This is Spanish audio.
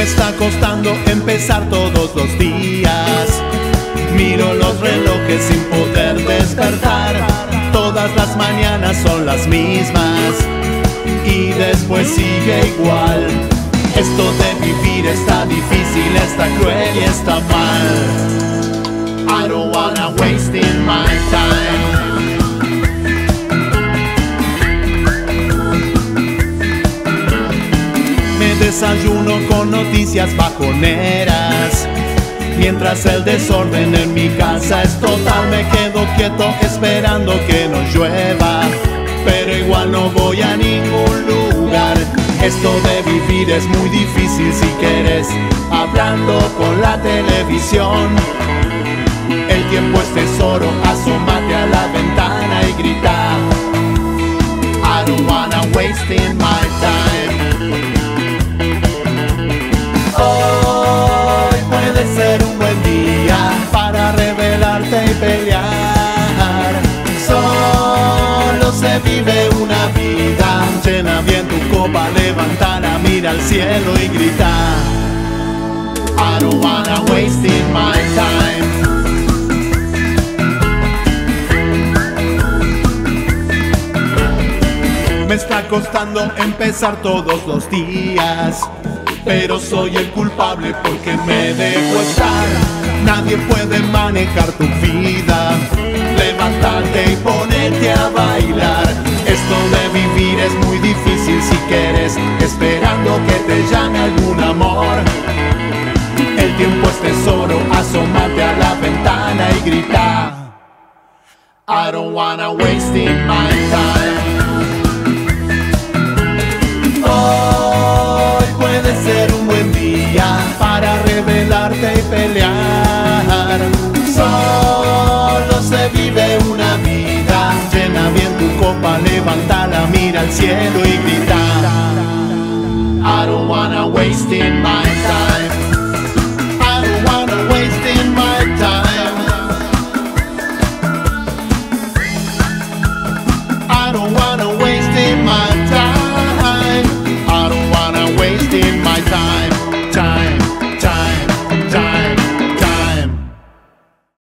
Me está costando empezar todos los días. Miro los relojes sin poder despertar. Todas las mañanas son las mismas y después sigue igual. Esto de vivir está difícil, está cruel y está mal. I don't wanna waste my time. Me desayuno con noticias bajoneras. Mientras el desorden en mi casa es total, me quedo quieto esperando que no llueva, pero igual no voy a ningún lugar. Esto de vivir es muy difícil si quieres, hablando con la televisión. El tiempo es tesoro, asómate a la ventana y grita I don't wanna waste my time. Hoy puede ser un buen día para rebelarte y pelear. Solo se vive una vida, llena bien tu copa, levántala, mira al cielo y grita I don't wanna waste my time. Me está costando empezar todos los días, pero soy el culpable porque me dejo estar. Nadie puede manejar tu vida, levantarte y ponerte a bailar. Esto de vivir es muy difícil si quieres, esperando que te llame algún amor. El tiempo es tesoro, asómate a la ventana y grita I don't wanna waste my time. Hoy puede ser un buen día para rebelarte y pelear. Solo se vive una vida, llena bien tu copa, levántala, mira al cielo y grita I don't wanna waste my time.